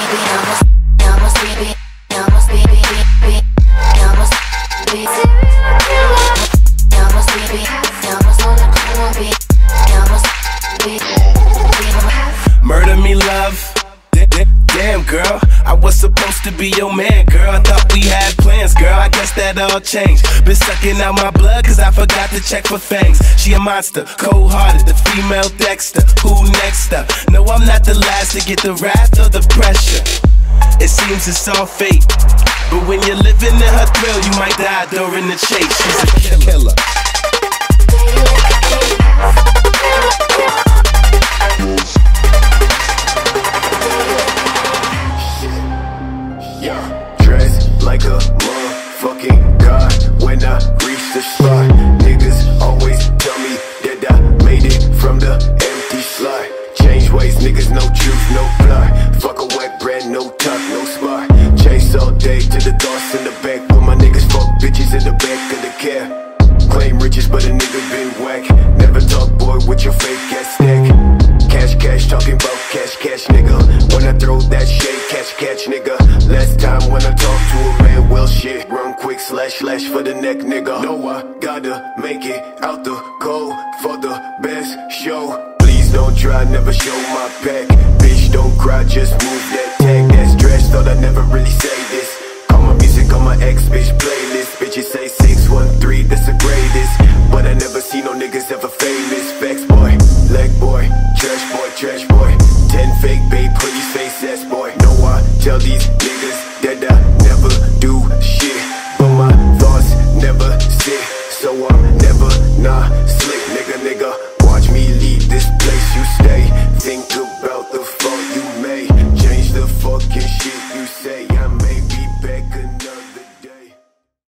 Murder me, love. Damn, girl, I was supposed to be your man, girl. I thought we had plans, girl. I guess that all changed. Been sucking out my blood, cause I forgot to check for fangs. She a monster, cold-hearted, the female Dexter. Who next up? No, I'm not the last to get the wrath or the pressure. It seems it's all fate, but when you're living in her thrill, you might die during the chase. She's a killer. Dressed like a motherfucking god when I reach the spot. Niggas always tell me that I made it from the empty slot. Change ways, niggas, no truth, no plot. Fuck a wet brand, no top, no spot. Chase all day to the thoughts in the back. Put my niggas fuck bitches in the back of the cab. Claim riches, but a nigga been whack. Never talk, boy, with your fake ass stack. Cash, talking about cash, nigga. When I throw that shade, catch, nigga. Last time when I talk to a man, well shit. Run quick, slash for the neck, nigga. No, I gotta make it out the cold for the best show. Please don't try, never show my back. Bitch, don't cry, just move that tag.